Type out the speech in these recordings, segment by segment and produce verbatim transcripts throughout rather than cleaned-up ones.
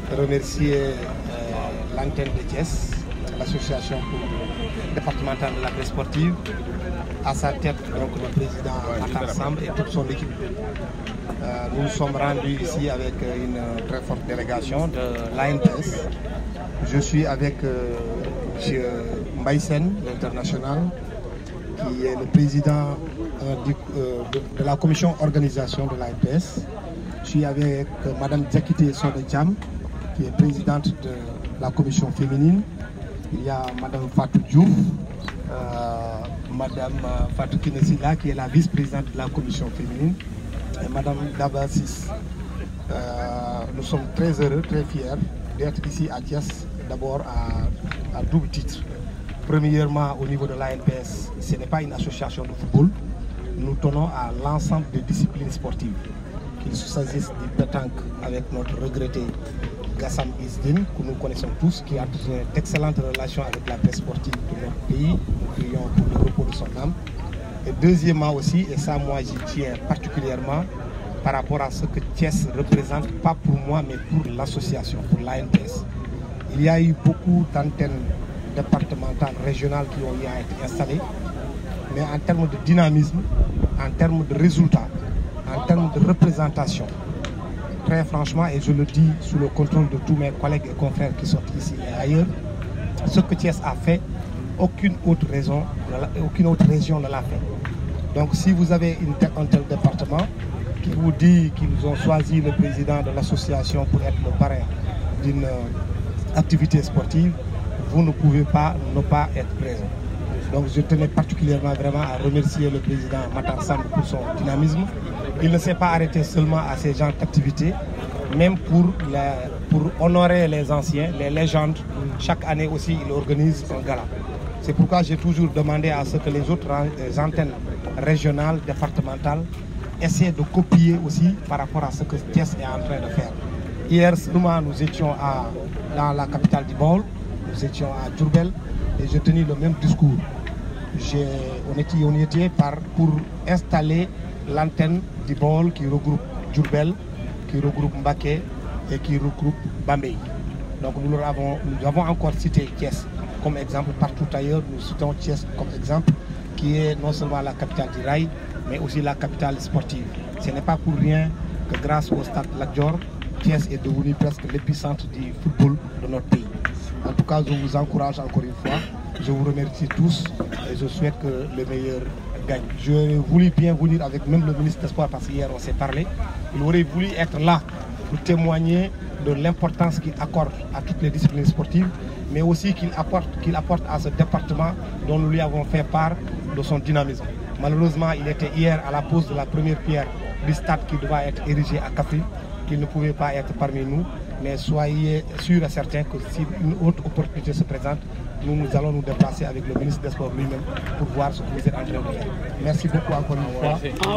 remercier euh, l'antenne de Thiès, l'association départementale de la presse sportive, à sa tête donc le président Matar Samb et toute son équipe. Euh, nous nous sommes rendus ici avec une très forte délégation de l'A N P S. Je suis avec euh, M. Mbaye Sène, l'international, qui est le président euh, du, euh, de, de la commission organisation de l'A N P S. Je suis avec euh, Mme Diakité Sodejam, qui est présidente de la commission féminine. Il y a Mme Fatou Diouf, euh, Mme Fatou Kinesila, qui est la vice-présidente de la commission féminine, et Mme Dabasis. Euh, nous sommes très heureux, très fiers d'être ici à Thiès, d'abord à, à double titre. Premièrement, au niveau de l'A N P S, ce n'est pas une association de football. Nous tenons à l'ensemble des disciplines sportives. Qu'il s'agisse du pétanque avec notre regretté Gassam Isdine, que nous connaissons tous, qui a d'excellentes relations avec la presse sportive de notre pays. Nous prions pour le repos de son âme. Et deuxièmement aussi, et ça moi j'y tiens particulièrement, par rapport à ce que Thiès représente, pas pour moi, mais pour l'association, pour l'A N P S. Il y a eu beaucoup d'antennes départementales, régionales qui ont été installées, mais en termes de dynamisme, en termes de résultats, en termes de représentation, très franchement, et je le dis sous le contrôle de tous mes collègues et confrères qui sont ici et ailleurs, ce que Thiès a fait, aucune autre, raison, aucune autre région ne l'a fait. Donc si vous avez une tel, un tel département qui vous dit qu'ils ont choisi le président de l'association pour être le parrain d'une activité sportive, vous ne pouvez pas ne pas être présent. Donc je tenais particulièrement vraiment à remercier le président Matar Samb pour son dynamisme. Il ne s'est pas arrêté seulement à ces genres d'activités, même pour, la, pour honorer les anciens, les légendes. Chaque année aussi, il organise un gala. C'est pourquoi j'ai toujours demandé à ce que les autres les antennes régionales, départementales, essaient de copier aussi par rapport à ce que Thiès est en train de faire. Hier seulement, nous étions à, dans la capitale du Baol, nous étions à Diourbel, et j'ai tenu le même discours. On était, on était par, pour installer l'antenne du Baol qui regroupe Diourbel, qui regroupe Mbacké et qui regroupe Bambey. Donc nous, avons, nous avons encore cité Thiès comme exemple. Partout ailleurs, nous citons Thiès comme exemple, qui est non seulement la capitale du rail, mais aussi la capitale sportive. Ce n'est pas pour rien que grâce au stade Lat Dior, Thiès est devenu presque l'épicentre du football de notre pays. En tout cas, je vous encourage encore une fois. Je vous remercie tous et je souhaite que le meilleur gagne. Je voulais bien venir avec même le ministre des Sports parce qu'hier on s'est parlé. Il aurait voulu être là pour témoigner de l'importance qu'il accorde à toutes les disciplines sportives, mais aussi qu'il apporte, qu'il apporte à ce département dont nous lui avons fait part de son dynamisme. Malheureusement, il était hier à la pose de la première pierre du stade qui devait être érigé à Kaffrine, qu'il ne pouvait pas être parmi nous. Mais soyez sûrs et certains que si une autre opportunité se présente, nous, nous allons nous déplacer avec le ministre des Sports lui-même pour voir ce que vous êtes en train de faire. Merci beaucoup encore une fois.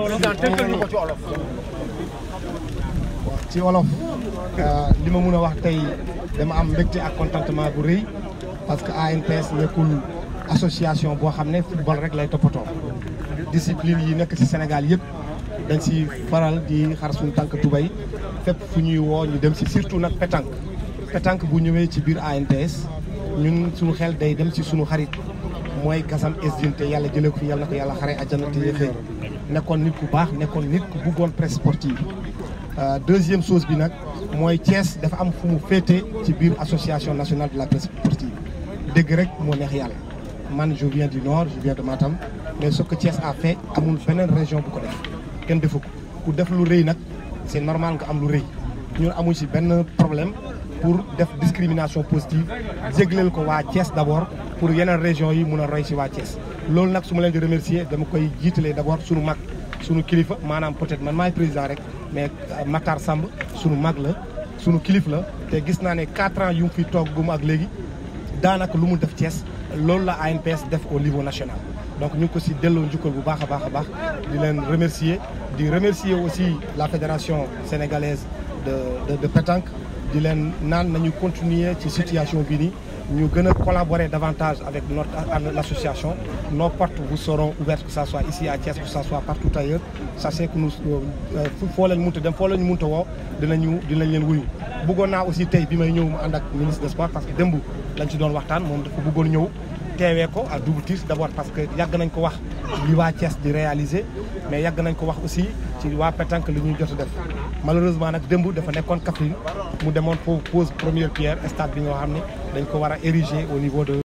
ci wolof li ma mën a wax tey dama am mbégte ak contentement bu rëy parce que A N P S nekkul association boo xam ne football rek lay toppatoo. Discipline yi nekk ci Sénégal yëpp dañ ci faral di xar suñu tànk tubay fépp fu ñuy woo ñu dem ci surtout nag pétanque pétanque bu ñëwee ci biir A N P S ñun suñu xel day dem ci suñu xarit mooy Gassam Isdine te yàlla jëlee ko fi yàlla na ko yàlla xare àjjana te yéexee nekkoon nit ku baax nekkoon nit ku bëggoon presse sportive. Deuxième chose bi nag mooy Thiès dafa am fu mu féete ci biir association nationale de la presse sportive dégg rek moo neex yàlla man je viens du nord je viens de Matam mais ce que Thiès a fait amul beneen région bu ko def kenn defu ko ku def lu rëy nag c'est normal nga am lu rëy ñun amuñ ci benn problème pour def discrimination positive jégleel ko waa Thiès d'abord pour yeneen région yi mun a roy ci waa Thiès loolu nag su ma leen di remercier dama koy jiitalee d'abord suñu mag suñu kilifa maanaam peut-être man maay président rek mais Matar Samb suñu mag la suñu kilif la te gis naa ne quatre ans yu mu fi toog gum ak léegi daanaka lu mu def Thiès loolu la A N P S def au niveau national. Donc ñu ngi ko si delloo njukkal bu baax a baax a baax di leen remercier di remercier aussi la fédération sénégalaise de de de pétanque di leen naan nañu continuer ci situation bi nii ñu gën a collaborer davantage avec notre l'association. Nos portes vous seront ouvertes que ça soit ici à Thiès que ça soit partout ailleurs sachez que nous foo leen mënta dem foo leen mënta woo dinañu dinañ leen wuyu bëggoon naa aussi tey bi may ñëw mu ànd ak ministre des sports parce que démb lañ ci doon waxtaan moom dafa bëggoon ñëw teewee ko à double titre d'abord parce que yàgg nañ ko wax li waa Thiès di réaliser mais yàgg nañ ko wax aussi ci waa pétanque li ñuy jot a def malheureusement nag démb dafa nekkoon Kaffrine mu demoon foofu pose première pierre stade bi nga xam ne dañ ko war a ériger au niveau de